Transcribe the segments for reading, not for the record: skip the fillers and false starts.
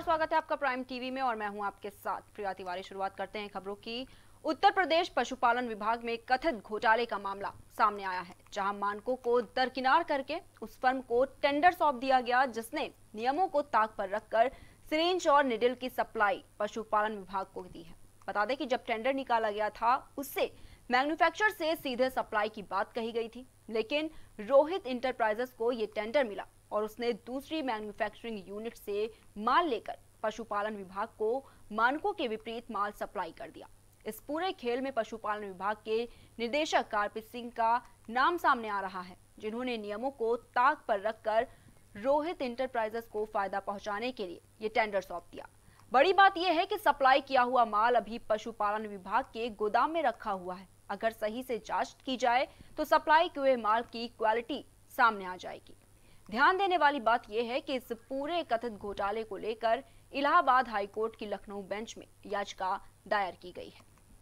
स्वागत है आपका प्राइम टीवी में और मैं हूं आपके साथ प्रिया तिवारी। शुरुआत करते हैं खबरों की। उत्तर प्रदेश पशुपालन विभाग में कथित घोटाले का मामला सामने आया है, जहां मानकों को दरकिनार करके उस फर्म को टेंडर सौंप दिया गया जिसने नियमों को ताक पर रखकर सिरिंज और निडल की सप्लाई पशुपालन विभाग को दी है। बता दें कि जब टेंडर निकाला गया था उससे मैन्युफैक्चरर से सीधे सप्लाई की बात कही गई थी, लेकिन रोहित इंटरप्राइजेस को ये टेंडर मिला और उसने दूसरी मैन्युफैक्चरिंग यूनिट से माल लेकर पशुपालन विभाग को मानकों के विपरीत माल सप्लाई कर दिया। इस पूरे खेल में पशुपालन विभाग के निदेशक कार्पित सिंह का नाम सामने आ रहा है, जिन्होंने नियमों को ताक पर रखकर रोहित इंटरप्राइजेस को फायदा पहुंचाने के लिए ये टेंडर सौंप दिया। बड़ी बात यह है कि सप्लाई किया हुआ माल अभी पशुपालन विभाग के गोदाम में रखा हुआ है। अगर सही से जांच की जाए तो सप्लाई किए हुए माल की क्वालिटी सामने आ जाएगी। ध्यान देने वाली बात यह है कि इस पूरे कथित घोटाले को लेकर इलाहाबाद हाईकोर्ट की लखनऊ बेंच में याचिका दायर की गई है।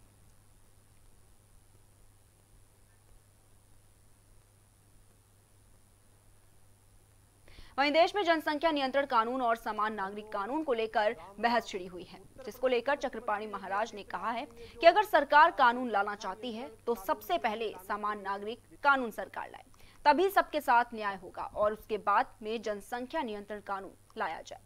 वहीं देश में जनसंख्या नियंत्रण कानून और समान नागरिक कानून को लेकर बहस छिड़ी हुई है, जिसको लेकर चक्रपाणी महाराज ने कहा है कि अगर सरकार कानून लाना चाहती है तो सबसे पहले समान नागरिक कानून सरकार लाए, तभी सबके साथ न्याय होगा और उसके बाद में जनसंख्या नियंत्रण कानून लाया जाए।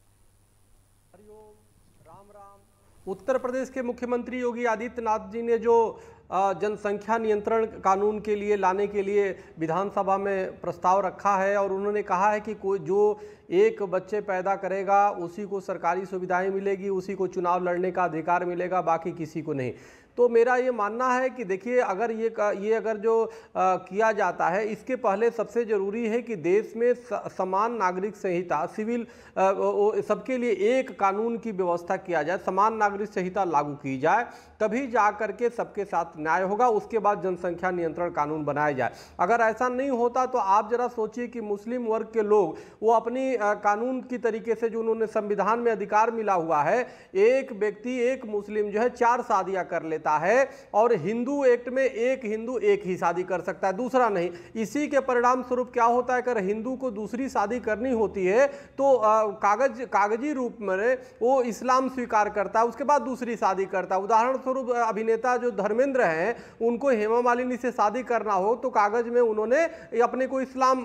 राम राम। उत्तर प्रदेश के मुख्यमंत्री योगी आदित्यनाथ जी ने जो जनसंख्या नियंत्रण कानून के लिए लाने के लिए विधानसभा में प्रस्ताव रखा है और उन्होंने कहा है कि कोई जो एक बच्चे पैदा करेगा उसी को सरकारी सुविधाएं मिलेगी, उसी को चुनाव लड़ने का अधिकार मिलेगा, बाकी किसी को नहीं। तो मेरा ये मानना है कि देखिए, अगर ये अगर जो किया जाता है, इसके पहले सबसे ज़रूरी है कि देश में समान नागरिक संहिता सिविल सबके लिए एक कानून की व्यवस्था किया जाए, समान नागरिक संहिता लागू की जाए, तभी जा करके सबके साथ न्याय होगा। उसके बाद जनसंख्या नियंत्रण कानून बनाया जाए। अगर ऐसा नहीं होता तो आप जरा सोचिए कि मुस्लिम वर्ग के लोग वो अपनी कानून की तरीके से जो उन्होंने संविधान में अधिकार मिला हुआ है, एक व्यक्ति एक मुस्लिम जो है 4 शादियां कर लेता है और हिंदू एक्ट में एक हिंदू एक ही शादी कर सकता है, दूसरा नहीं। इसी के परिणाम स्वरूप क्या होता है, अगर हिंदू को दूसरी शादी करनी होती है तो कागजी रूप में वो इस्लाम स्वीकार करता है, उसके बाद दूसरी शादी करता है। उदाहरण स्वरूप अभिनेता जो धर्मेंद्र हैं, उनको हेमा मालिनी से शादी करना हो तो कागज में उन्होंने अपने को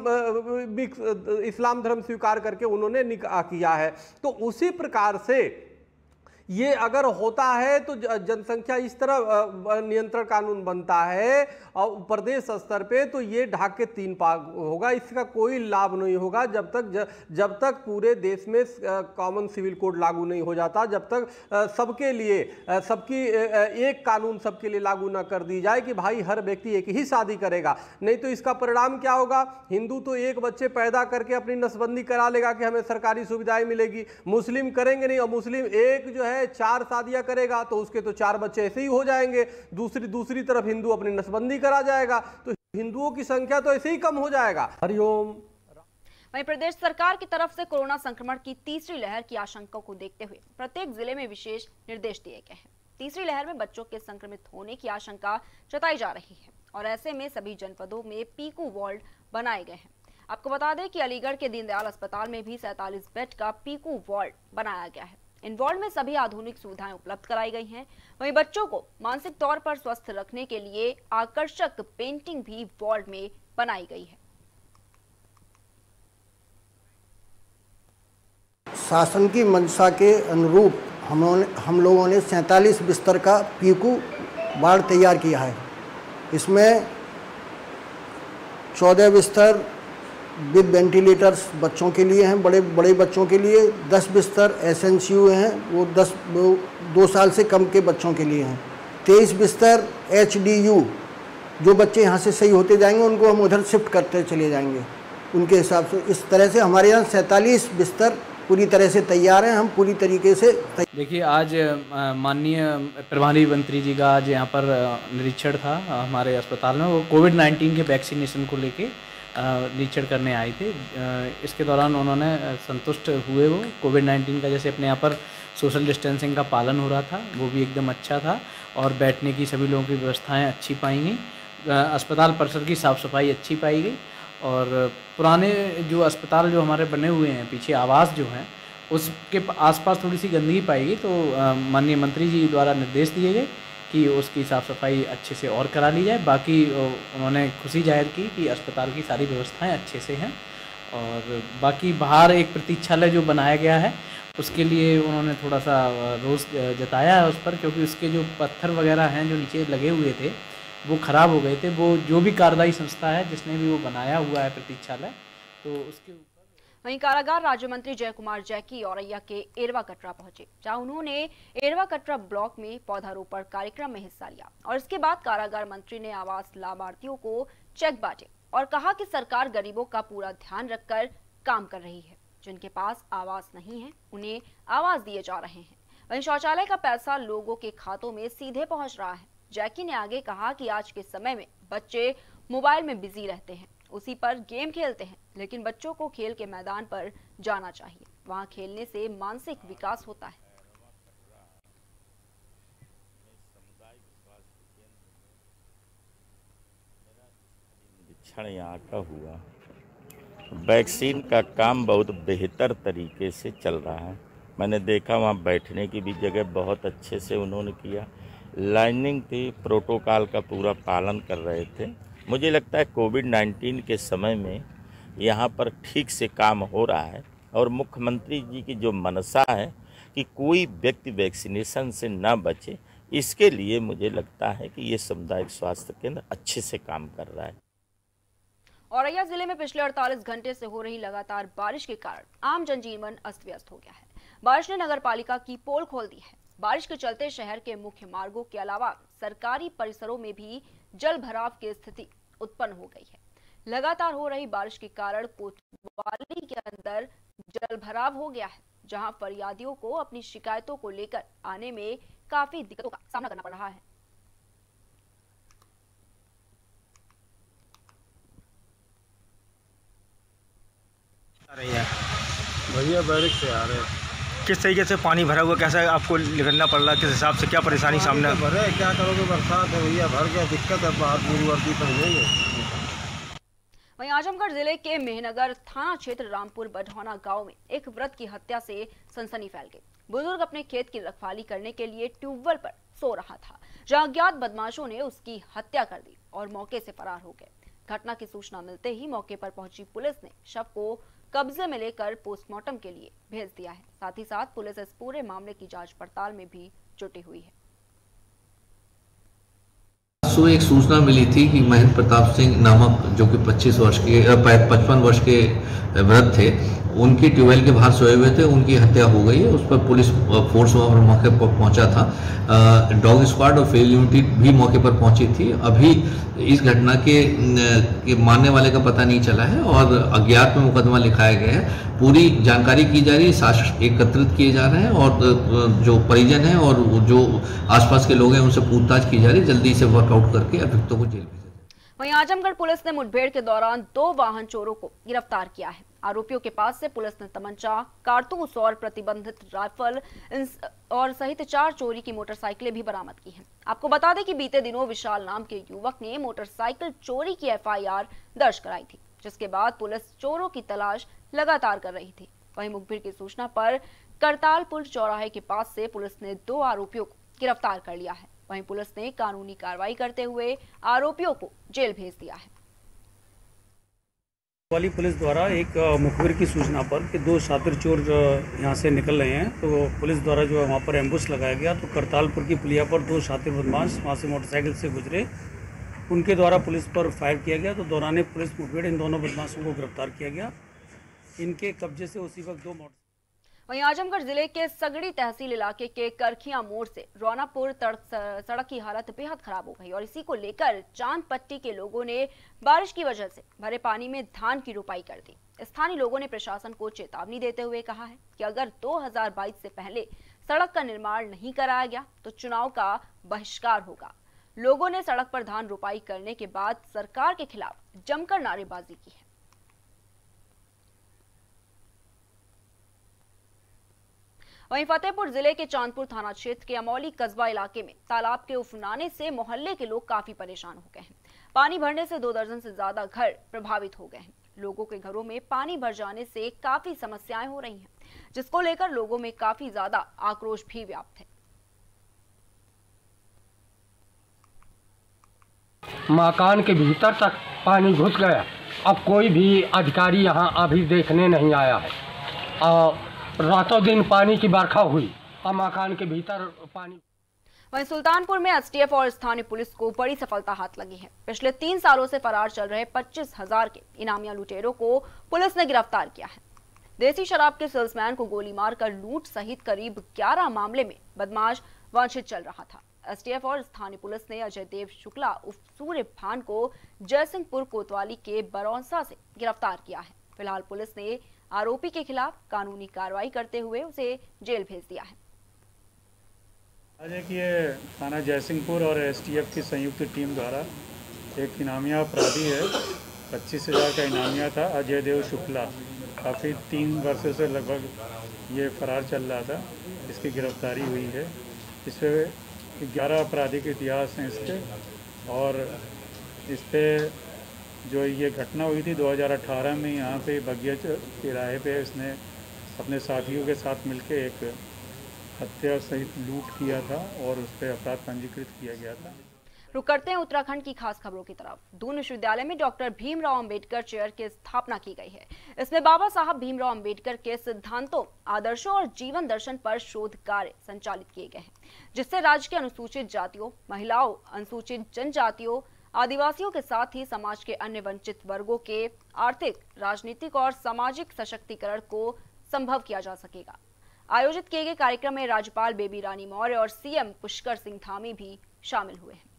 इस्लाम धर्म स्वीकार करके उन्होंने निकाह किया है। तो उसी प्रकार से ये अगर होता है तो जनसंख्या इस तरह नियंत्रण कानून बनता है और प्रदेश स्तर पे तो ये ढाक के 3 पाग होगा। इसका कोई लाभ नहीं होगा जब तक पूरे देश में कॉमन सिविल कोड लागू नहीं हो जाता, जब तक सबके लिए सबकी एक कानून सबके लिए लागू ना कर दी जाए कि भाई हर व्यक्ति एक ही शादी करेगा। नहीं तो इसका परिणाम क्या होगा, हिंदू तो एक बच्चे पैदा करके अपनी नसबंदी करा लेगा कि हमें सरकारी सुविधाएं मिलेगी, मुस्लिम करेंगे नहीं, और मुस्लिम एक जो है 4 शादियां करेगा तो उसके तो 4 बच्चे ऐसे ही हो जाएंगे। दूसरी तरफ हिंदू अपनी नसबंदी करा जाएगा तो हिंदुओं की संख्या तो ऐसे ही कम हो जाएगा। हरिओम। वहीं प्रदेश सरकार की तरफ से कोरोना संक्रमण की तीसरी लहर की आशंका को देखते हुए प्रत्येक जिले में विशेष निर्देश दिए गए हैं। तीसरी लहर में बच्चों के संक्रमित होने की आशंका जताई जा रही है और ऐसे में सभी जनपदों में पीकू वार्ड बनाए गए हैं। आपको बता दें कि अलीगढ़ के दीनदयाल अस्पताल में भी 47 बेड का पीकू वार्ड बनाया गया है। इन वार्ड में सभी आधुनिक सुविधाएं उपलब्ध कराई गई हैं। वहीं बच्चों को मानसिक तौर पर स्वस्थ रखने के लिए आकर्षक पेंटिंग भी वार्ड में बनाई गई है। शासन की मंशा के अनुरूप हम लोगों ने 47 बिस्तर का पीकू वार्ड तैयार किया है। इसमें 14 बिस्तर विद वेंटिलेटर्स बच्चों के लिए हैं, बड़े बच्चों के लिए 10 बिस्तर एसएनसीयू हैं, वो 2 साल से कम के बच्चों के लिए हैं। 23 बिस्तर एचडीयू, जो बच्चे यहाँ से सही होते जाएंगे उनको हम उधर शिफ्ट करते चले जाएंगे उनके हिसाब से। इस तरह से हमारे यहाँ 47 बिस्तर पूरी तरह से तैयार हैं। हम पूरी तरीके से देखिए, आज माननीय प्रभारी मंत्री जी का आज यहाँ पर निरीक्षण था हमारे अस्पताल में। वो कोविड-19 के वैक्सीनेशन को लेके निरीक्षण करने आए थे। इसके दौरान उन्होंने संतुष्ट हुए। वो कोविड-19 का जैसे अपने यहाँ पर सोशल डिस्टेंसिंग का पालन हो रहा था वो भी एकदम अच्छा था और बैठने की सभी लोगों की व्यवस्थाएं अच्छी पाई गई। अस्पताल परिसर की साफ़ सफाई अच्छी पाई गई और पुराने जो अस्पताल जो हमारे बने हुए हैं पीछे आवास जो हैं उसके आसपास थोड़ी सी गंदगी पाई गई, तो माननीय मंत्री जी द्वारा निर्देश दिए गए कि उसकी साफ़ सफाई अच्छे से और करा ली जाए। बाकी उन्होंने खुशी जाहिर की कि अस्पताल की सारी व्यवस्थाएं अच्छे से हैं। और बाकी बाहर एक प्रतीक्षालय जो बनाया गया है उसके लिए उन्होंने थोड़ा सा रोष जताया है उस पर, क्योंकि उसके जो पत्थर वगैरह हैं जो नीचे लगे हुए थे वो ख़राब हो गए थे। वो जो भी कार्यदायी संस्था है जिसने भी वो बनाया हुआ है प्रतीक्षालय, तो उसके वहीं कारागार राज्य मंत्री जय कुमार जैकी औरैया के एरवा कटरा पहुंचे, जहां उन्होंने एरवा कटरा ब्लॉक में पौधारोपण कार्यक्रम में हिस्सा लिया और इसके बाद कारागार मंत्री ने आवास लाभार्थियों को चेक बांटे और कहा कि सरकार गरीबों का पूरा ध्यान रखकर काम कर रही है। जिनके पास आवास नहीं है उन्हें आवास दिए जा रहे हैं। वहीं शौचालय का पैसा लोगों के खातों में सीधे पहुंच रहा है। जैकी ने आगे कहा कि आज के समय में बच्चे मोबाइल में बिजी रहते हैं, उसी पर गेम खेलते हैं, लेकिन बच्चों को खेल के मैदान पर जाना चाहिए। वहां खेलने से मानसिक विकास होता है। यहाँ का हुआ वैक्सीन का काम बहुत बेहतर तरीके से चल रहा है। मैंने देखा वहाँ बैठने की भी जगह बहुत अच्छे से उन्होंने किया, लाइनिंग थी, प्रोटोकॉल का पूरा पालन कर रहे थे। मुझे लगता है कोविड-19 के समय में यहाँ पर ठीक से काम हो रहा है और मुख्यमंत्री जी की जो मनसा है कि कोई व्यक्ति वैक्सीनेशन से ना बचे, इसके लिए मुझे लगता है कि ये सामुदायिक स्वास्थ्य केंद्र अच्छे से काम कर रहा है। औरैया जिले में पिछले 48 घंटे से हो रही लगातार बारिश के कारण आम जनजीवन अस्त व्यस्त हो गया है। बारिश ने नगर पालिका की पोल खोल दी है। बारिश के चलते शहर के मुख्य मार्गों के अलावा सरकारी परिसरों में भी जल भराव की स्थिति उत्पन्न हो गई है। लगातार हो रही बारिश के कारण कोतवाली के अंदर जल भराव हो गया है, जहां फरियादियों को अपनी शिकायतों को लेकर आने में काफी दिक्कतों का सामना करना पड़ रहा है। भैया बारिश से आ रहे हैं। किस तरीके से पानी भरा हुआ, कैसा आपको निकलना पड़ रहा है, किस हिसाब से, क्या परेशानी सामने भरे? क्या करोगे, बरसात है भैया, भर गया, दिक्कत है, बाहर पूर्ववर्ती पर जाइए। वहीं आजमगढ़ जिले के मेहनगर थाना क्षेत्र रामपुर बढ़ौना गांव में एक वृद्ध की हत्या से सनसनी फैल गई। बुजुर्ग अपने खेत की रखवाली करने के लिए ट्यूबवेल पर सो रहा था, जहां अज्ञात बदमाशों ने उसकी हत्या कर दी और मौके से फरार हो गए। घटना की सूचना मिलते ही मौके पर पहुंची पुलिस ने शव को कब्जे में लेकर पोस्टमार्टम के लिए भेज दिया है। साथ ही साथ पुलिस इस पूरे मामले की जांच पड़ताल में भी जुटी हुई है। सुबह एक सूचना मिली थी कि महेंद्र प्रताप सिंह नामक जो कि 55 वर्ष के वृद्ध थे, उनकी ट्यूबवेल के बाहर सोए हुए थे, उनकी हत्या हो गई है। उस पर पुलिस फोर्स वहाँ पर मौके पर पहुंचा था। डॉग स्क्वाड और फील्ड यूनिट भी मौके पर पहुंची थी। अभी इस घटना के मारने वाले का पता नहीं चला है और अज्ञात में मुकदमा लिखाया गया है। पूरी जानकारी की जा रही है, साक्ष्य एकत्रित किए जा रहे हैं और जो परिजन हैं और जो आसपास के लोग हैं उनसे पूछताछ की जा रही है। जल्दी से वर्कआउट करके अभियुक्तों को जेल भेजा जाए। वहीं आजमगढ़ पुलिस ने मुठभेड़ के दौरान 2 वाहन चोरों को गिरफ्तार किया है। आरोपियों के पास से पुलिस ने तमंचा, कारतूस और प्रतिबंधित राइफल और सहित 4 चोरी की मोटरसाइकिलें भी बरामद की हैं। आपको बता दें कि बीते दिनों विशाल नाम के युवक ने मोटरसाइकिल चोरी की FIR दर्ज कराई थी, जिसके बाद पुलिस चोरों की तलाश लगातार कर रही थी। वहीं मुखबिर की सूचना पर करतालपुर चौराहे के पास से पुलिस ने 2 आरोपियों को गिरफ्तार कर लिया है। वहीं पुलिस ने कानूनी कार्रवाई करते हुए आरोपियों को जेल भेज दिया है। वाली पुलिस द्वारा एक मुखबिर की सूचना पर कि 2 शातिर चोर यहाँ से निकल रहे हैं, तो पुलिस द्वारा जो है वहाँ पर एम्बुश लगाया गया। तो करतालपुर की पुलिया पर 2 शातिर बदमाश वहाँ से मोटरसाइकिल से गुजरे, उनके द्वारा पुलिस पर फायर किया गया। तो दौरान पुलिस मुठभेड़ इन दोनों बदमाशों को गिरफ्तार किया गया। इनके कब्जे से उसी वक्त 2 मोटर। वहीं आजमगढ़ जिले के सगड़ी तहसील इलाके के करखिया मोड़ से रौनापुर सड़क की हालत बेहद खराब हो गई और इसी को लेकर चांद पट्टी के लोगों ने बारिश की वजह से भरे पानी में धान की रोपाई कर दी। स्थानीय लोगों ने प्रशासन को चेतावनी देते हुए कहा है कि अगर 2022 से पहले सड़क का निर्माण नहीं कराया गया तो चुनाव का बहिष्कार होगा। लोगों ने सड़क पर धान रोपाई करने के बाद सरकार के खिलाफ जमकर नारेबाजी की है। वहीं फतेहपुर जिले के चांदपुर थाना क्षेत्र के अमौली कस्बा इलाके में तालाब के उफनाने से मोहल्ले के लोग काफी परेशान हो गए हैं। पानी भरने से 2 दर्जन से ज्यादा घर प्रभावित हो गए हैं। लोगों के घरों में पानी भर जाने से काफी समस्याएं हो रही हैं। जिसको लेकर लोगों में काफी ज्यादा आक्रोश भी व्याप्त है। मकान के भीतर तक पानी घुस गया। अब कोई भी अधिकारी यहाँ अभी देखने नहीं आया है। रातों दिन पानी की बरखा हुई और मकान के भीतर पानी। वहीं सुल्तानपुर में एसटीएफ और स्थानीय पुलिस को बड़ी सफलता हाथ लगी है। पिछले 3 सालों से फरार चल रहे 25,000 के इनामिया लुटेरों को पुलिस ने गिरफ्तार किया है। देसी शराब के सेल्समैन को गोली मारकर लूट सहित करीब 11 मामले में बदमाश वांछित चल रहा था। एसटीएफ और स्थानीय पुलिस ने अजय देव शुक्ला उर्फ सूर्य भान को जयसिंहपुर कोतवाली के बरौंसा से गिरफ्तार किया है। फिलहाल पुलिस ने आरोपी के खिलाफ कानूनी कार्रवाई करते हुए उसे जेल भेज दिया है। आज एक ये थाना जयसिंहपुर और एसटीएफ की संयुक्त टीम द्वारा एक इनामिया अपराधी है, 25,000 का इनामिया था, अजय देव शुक्ला। काफ़ी 3 वर्षों से लगभग ये फरार चल रहा था। इसकी गिरफ्तारी हुई है। इस पर 11 आपराधिक इतिहास हैं इसके, और इस पर जो ये घटना हुई थी 2018 में यहाँ पे बगिया तिराहे पे इसने अपने साथियों के साथ मिलकर एक हत्या सहित लूट किया था और उस पर अपराध पंजीकृत किया गया था। रुक करते हैं उत्तराखंड की खास खबरों की तरफ। दून विश्वविद्यालय में डॉक्टर भीमराव अंबेडकर चेयर की स्थापना की गई है। इसमें बाबा साहब भीमराव अंबेडकर के सिद्धांतों, आदर्शों और जीवन दर्शन पर शोध कार्य संचालित किए गए हैं, जिससे राज्य के अनुसूचित जातियों, महिलाओं, अनुसूचित जनजातियों, आदिवासियों के साथ ही समाज के अन्य वंचित वर्गों के आर्थिक, राजनीतिक और सामाजिक सशक्तिकरण को संभव किया जा सकेगा। आयोजित किए गए कार्यक्रम में राज्यपाल बेबी रानी मौर्य और सीएम पुष्कर सिंह धामी भी शामिल हुए हैं।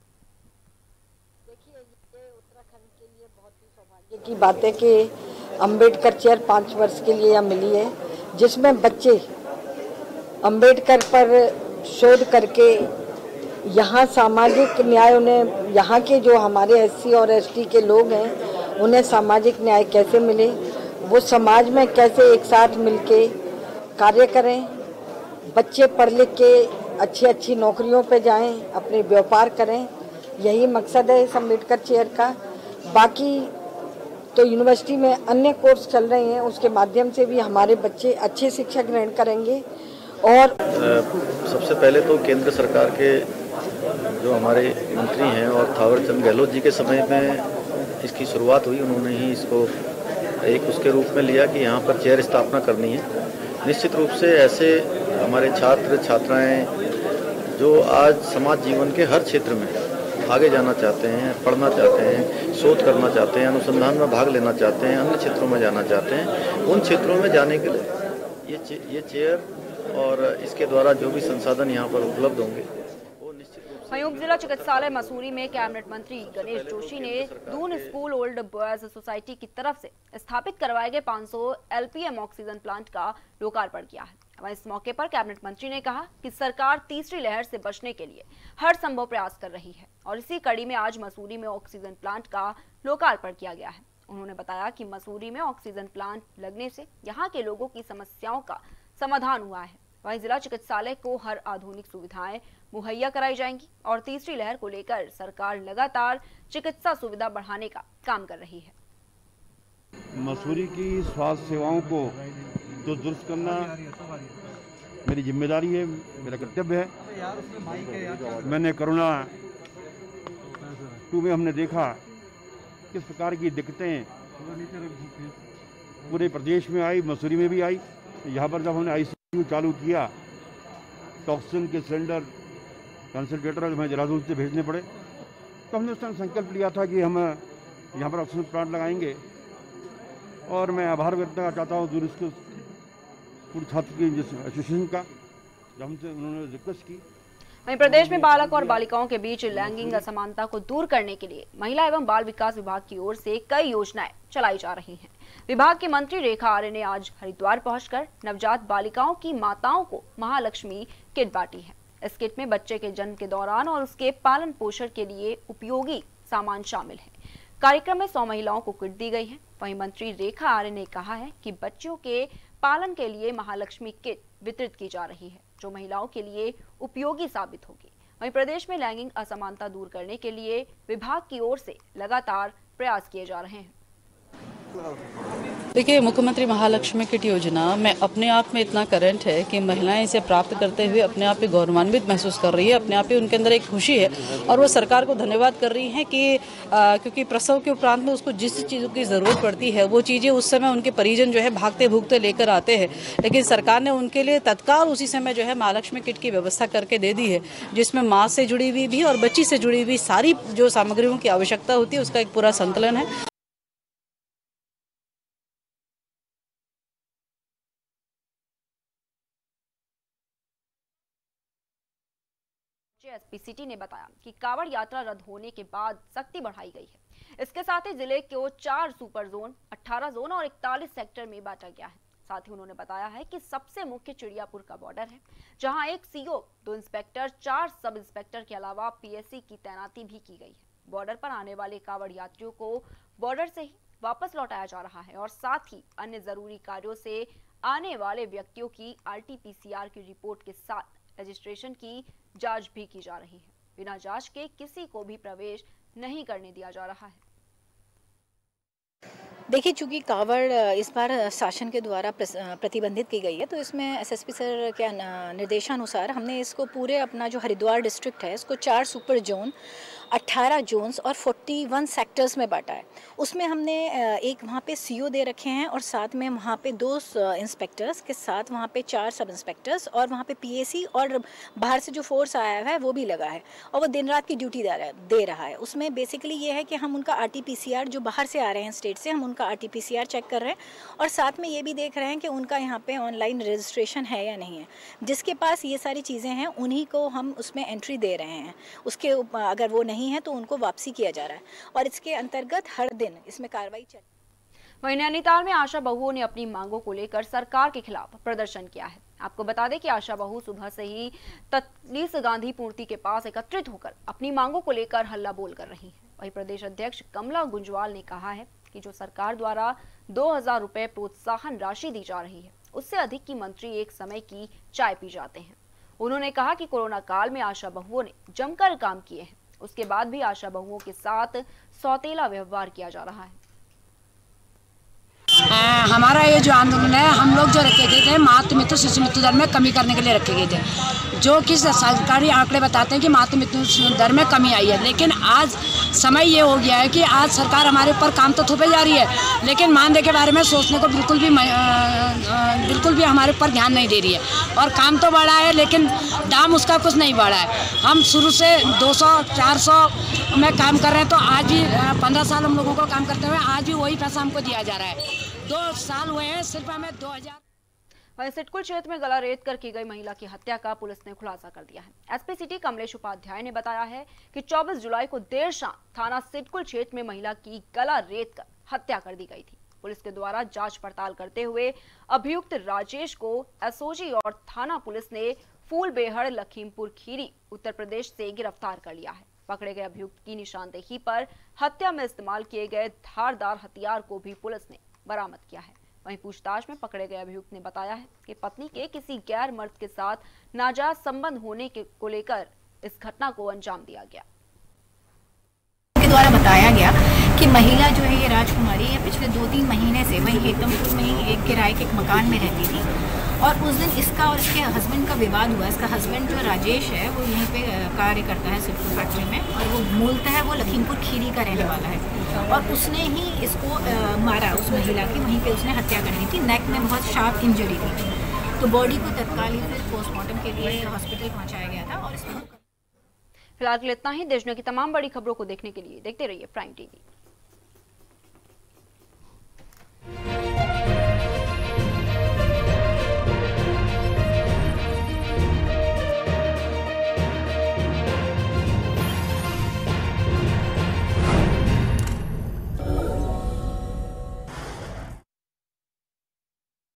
देखिए, ये उत्तराखंड के लिए बहुत ही सौभाग्य की बात है कि अंबेडकर चेयर 5 वर्ष के लिए यहाँ मिली है, जिसमें बच्चे अंबेडकर पर शोध करके यहाँ सामाजिक न्याय, उन्हें यहाँ के जो हमारे एससी और एसटी के लोग हैं उन्हें सामाजिक न्याय कैसे मिले, वो समाज में कैसे एक साथ मिलके कार्य करें, बच्चे पढ़ लिख के अच्छी नौकरियों पे जाएं, अपने व्यापार करें, यही मकसद है इस अम्बेडकर चेयर का। बाकी तो यूनिवर्सिटी में अन्य कोर्स चल रहे हैं, उसके माध्यम से भी हमारे बच्चे अच्छी शिक्षा ग्रहण करेंगे। और सबसे पहले तो केंद्र सरकार के जो हमारे मंत्री हैं और थावरचंद गहलोत जी के समय में इसकी शुरुआत हुई, उन्होंने ही इसको एक उसके रूप में लिया कि यहाँ पर चेयर स्थापना करनी है। निश्चित रूप से ऐसे हमारे छात्र छात्राएं जो आज समाज जीवन के हर क्षेत्र में आगे जाना चाहते हैं, पढ़ना चाहते हैं, शोध करना चाहते हैं, अनुसंधान में भाग लेना चाहते हैं, अन्य क्षेत्रों में जाना चाहते हैं, उन क्षेत्रों में जाने के लिए ये चेयर और इसके द्वारा जो भी संसाधन यहाँ पर उपलब्ध होंगे वो निश्चित रूप से। संयुक्त जिला चिकित्सालय मसूरी में कैबिनेट मंत्री गणेश जोशी ने Doon school old boys society की तरफ से स्थापित करवाए गए 500 एलपीएम ऑक्सीजन प्लांट का लोकार्पण किया है। वहीं इस मौके पर कैबिनेट मंत्री ने कहा कि सरकार तीसरी लहर से बचने के लिए हर संभव प्रयास कर रही है और इसी कड़ी में आज मसूरी में ऑक्सीजन प्लांट का लोकार्पण किया गया है। उन्होंने बताया कि मसूरी में ऑक्सीजन प्लांट लगने से यहाँ के लोगों की समस्याओं का समाधान हुआ है। वहीं जिला चिकित्सालय को हर आधुनिक सुविधाएं मुहैया कराई जाएंगी और तीसरी लहर को लेकर सरकार लगातार चिकित्सा सुविधा बढ़ाने का काम कर रही है। मसूरी की स्वास्थ्य सेवाओं को तो दुरुस्त करना मेरी जिम्मेदारी है, मेरा कर्तव्य है। मैंने कोरोना 2 में हमने देखा किस प्रकार की दिक्कतें पूरे प्रदेश में आई, मसूरी में भी आई। यहाँ पर जब हमने आईसीयू चालू किया तो ऑक्सीजन के सिलेंडर, कंसंट्रेटर हमें देहरादून से भेजने पड़े, तो हमने उस समय संकल्प लिया था कि हम यहाँ पर ऑक्सीजन प्लांट लगाएंगे। और मैं आभार व्यक्त करना चाहता हूँ दूर स्कूल पूर्व छात्र की एसोसिएशन का, जब हमसे उन्होंने रिक्वेस्ट की। वहीं प्रदेश में बालक और बालिकाओं के बीच लैंगिक असमानता को दूर करने के लिए महिला एवं बाल विकास विभाग की ओर से कई योजनाएं चलाई जा रही हैं। विभाग की मंत्री रेखा आर्य ने आज हरिद्वार पहुंचकर नवजात बालिकाओं की माताओं को महालक्ष्मी किट बांटी है। इस किट में बच्चे के जन्म के दौरान और उसके पालन पोषण के लिए उपयोगी सामान शामिल है। कार्यक्रम में 100 महिलाओं को किट दी गई है। वहीं मंत्री रेखा आर्य ने कहा है कि बच्चों के पालन के लिए महालक्ष्मी किट वितरित की जा रही है, जो महिलाओं के लिए उपयोगी साबित होगी। वहीं प्रदेश में लैंगिक असमानता दूर करने के लिए विभाग की ओर से लगातार प्रयास किए जा रहे हैं। देखिए, मुख्यमंत्री महालक्ष्मी किट योजना में अपने आप में इतना करंट है कि महिलाएं इसे प्राप्त करते हुए अपने आप ही गौरवान्वित महसूस कर रही है, अपने आप ही उनके अंदर एक खुशी है और वो सरकार को धन्यवाद कर रही हैं कि क्योंकि प्रसव के उपरांत में उसको जिस चीज़ों की ज़रूरत पड़ती है वो चीज़ें उस समय उनके परिजन जो है भागते भूगते लेकर आते हैं, लेकिन सरकार ने उनके लिए तत्काल उसी समय जो है महालक्ष्मी किट की व्यवस्था करके दे दी है, जिसमें माँ से जुड़ी हुई भी और बच्ची से जुड़ी हुई सारी जो सामग्रियों की आवश्यकता होती है उसका एक पूरा संकलन है। एसपी सिटी ने बताया कि कांवड़ यात्रा रद्द होने के बाद सख्ती बढ़ाई गई है। इसके साथ ही जिले को 4 सुपर जोन, 18 जोन और 41 सेक्टर में बांटा गया है। साथ ही उन्होंने बताया है कि सबसे मुख्य चिड़ियापुर का बॉर्डर है, जहां एक सीओ, 2 इंस्पेक्टर, 4 सब इंस्पेक्टर के अलावा पीएससी की तैनाती भी की गई है। बॉर्डर पर आने वाले कांवड़ यात्रियों को बॉर्डर से ही वापस लौटाया जा रहा है और साथ ही अन्य जरूरी कार्यों से आने वाले व्यक्तियों की RT-PCR की रिपोर्ट के साथ रजिस्ट्रेशन की जांच भी की जा रही है। बिना जांच के किसी को भी प्रवेश नहीं करने दिया जा रहा है। देखिए, चूंकि कांवड़ इस बार शासन के द्वारा प्रतिबंधित की गई है, तो इसमें एसएसपी सर के निर्देशानुसार हमने इसको पूरे अपना जो हरिद्वार डिस्ट्रिक्ट है इसको 4 सुपर जोन, 18 जोन्स और 41 सेक्टर्स में बांटा है। उसमें हमने एक वहाँ पे सीओ दे रखे हैं और साथ में वहाँ पे 2 इंस्पेक्टर्स के साथ वहाँ पे 4 सब इंस्पेक्टर्स और वहाँ पे पीएसी और बाहर से जो फोर्स आया है वो भी लगा है और वो दिन रात की ड्यूटी दे रहा है। उसमें बेसिकली ये है कि हम उनका RT-PCR जो बाहर से आ रहे हैं स्टेट से, हम उनका RT-PCR चेक कर रहे हैं और साथ में ये भी देख रहे हैं कि उनका यहाँ पे ऑनलाइन रजिस्ट्रेशन है या नहीं है। जिसके पास ये सारी चीज़ें हैं उन्हीं को हम उसमें एंट्री दे रहे हैं। उसके अगर वो नहीं है तो उनको वापसी किया जा रहा है और इसके अंतर्गत हर दिन इसमें कार्रवाई चल। वहीं नैनीताल में आशा बहुओं ने अपनी मांगों को लेकर सरकार के खिलाफ प्रदर्शन किया है। आपको बता दें कि आशा बहु सुबह से ही तत्लीस गांधी पूर्ति के पास एकत्रित होकर अपनी मांगों को लेकर हल्ला बोल कर रही हैं। वहीं प्रदेश अध्यक्ष कमला गुंजवाल ने कहा है कि जो सरकार द्वारा 2000 रुपए प्रोत्साहन राशि दी जा रही है उससे अधिक की मंत्री एक समय की चाय पी जाते हैं। उन्होंने कहा कि कोरोना काल में आशा बहुओं ने जमकर काम किए हैं, उसके बाद भी आशा बहुओं के साथ सौतेला व्यवहार किया जा रहा है। हमारा ये जो आंदोलन है, हम लोग जो रखे गए थे मातृ मृत्यु शिशु मृत्यु दर में कमी करने के लिए रखे गए थे, जो कि सरकारी आंकड़े बताते हैं कि मातृ मृत्यु दर में कमी आई है। लेकिन आज समय ये हो गया है कि आज सरकार हमारे ऊपर काम तो थोपे जा रही है, लेकिन मानदेय के बारे में सोचने को बिल्कुल भी हमारे ऊपर ध्यान नहीं दे रही है। और काम तो बढ़ा है लेकिन दाम उसका कुछ नहीं बढ़ा है। हम शुरू से 200-400 में काम कर रहे हैं, तो आज भी 15 साल हम लोगों को काम करते हुए आज भी वही पैसा हमको दिया जा रहा है। 2 साल हुए हैं, सिर्फ हमें 2000। वहीं सिडकुल क्षेत्र में गला रेत कर की गई महिला की हत्या का पुलिस ने खुलासा कर दिया है। एसपी सिटी कमलेश उपाध्याय ने बताया है कि 24 जुलाई को देर शाम थाना सिडकुल क्षेत्र में महिला की गला रेत कर हत्या कर दी गई थी। पुलिस के द्वारा जांच पड़ताल करते हुए अभियुक्त राजेश को एसओजी और थाना पुलिस ने फूलबेहड़ लखीमपुर खीरी उत्तर प्रदेश से गिरफ्तार कर लिया है। पकड़े गए अभियुक्त की निशानदेही पर हत्या में इस्तेमाल किए गए धारदार हथियार को भी पुलिस ने बरामद किया है। वहीं पूछताछ में पकड़े गए अभियुक्त ने बताया है कि पत्नी के किसी गैर मर्द के साथ नाजायज संबंध होने को लेकर इस घटना को अंजाम दिया गया। के द्वारा बताया गया कि महिला जो है ये राजकुमारी है, पिछले 2-3 महीने से वहीं हेतमपुर में ही एक किराए के एक मकान में रहती थी और उस दिन इसका और इसके हस्बैंड का विवाद हुआ। इसका हस्बैंड जो राजेश है वो यहीं पे कार्य करता है सिडकुल फैक्ट्री में और वो मूलतः वो लखीमपुर खीरी का रहने वाला है और उसने ही इसको मारा, उस महिला की वहीं पे उसने हत्या कर दी थी। नेक में बहुत शार्प इंजरी थी, तो बॉडी को तत्काल ही फिर पोस्टमार्टम के लिए हॉस्पिटल पहुँचाया गया था। और इसमें फिलहाल इतना ही। देश दुनिया की तमाम बड़ी खबरों को देखने के लिए देखते रहिए प्राइम टीवी।